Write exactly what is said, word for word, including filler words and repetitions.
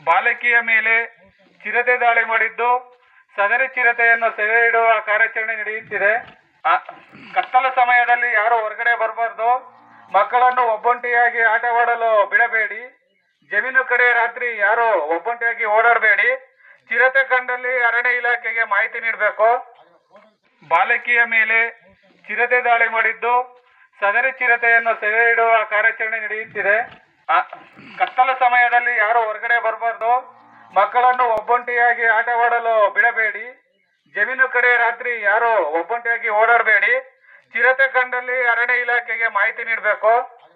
ಬಾಲಕಿಯ ಮೇಲೆ ಚಿರತೆ ದಾಳಿ ಮಾಡಿದ್ದು ಸದರಿ ಚಿರತೆಯನ್ನು ಸೆರೆ ಹಿಡುವ ಕಾರ್ಯಾಚರಣೆ ನಡೆಯುತ್ತಿದೆ. ಕತ್ತಲ ಸಮಯದಲ್ಲಿ ಯಾರು ಹೊರಗಡೆ ಬರಬಾರ್ದು. ಮಕ್ಕಳನ್ನು ಒಬ್ಬಂಟಿಯಾಗಿ ಆಟವಾಡಲು ಬಿಡಬೇಡಿ. ಜಮೀನು ಕಡೆ ರಾತ್ರಿ ಯಾರು ಒಬ್ಬಂಟಿಯಾಗಿ ಓಡಾಡಬೇಡಿ. ಚಿರತೆ ಕಂಡಲ್ಲಿ ಅರಣ್ಯ ಇಲಾಖೆಗೆ ಮಾಹಿತಿ ನೀಡಬೇಕು. ಬಾಲಕಿಯ ಮೇಲೆ ಚಿರತೆ ದಾಳಿ ಮಾಡಿದ್ದು ಸದರಿ ಚಿರತೆಯನ್ನು ಸೆರೆ ಹಿಡುವ ಕಾರ್ಯಾಚರಣೆ ನಡೆಯುತ್ತಿದೆ. ಕತ್ತಲ ಸಮಯದಲ್ಲಿ ಯಾರು ಹೊರಗಡೆ ಬರಬಾರ್ದು. ಮಕ್ಕಳನ್ನು ಒಬ್ಬಂಟಿಯಾಗಿ ಆಟವಾಡಲು ಬಿಡಬೇಡಿ. ಜಮೀನು ಕಡೆ ರಾತ್ರಿ ಯಾರು ಒಬ್ಬಂಟಿಯಾಗಿ ಓಡಾಡಬೇಡಿ. ಚಿರತೆ ಕಂಡಲ್ಲಿ ಅರಣ್ಯ ಇಲಾಖೆಗೆ ಮಾಹಿತಿ ನೀಡಬೇಕು.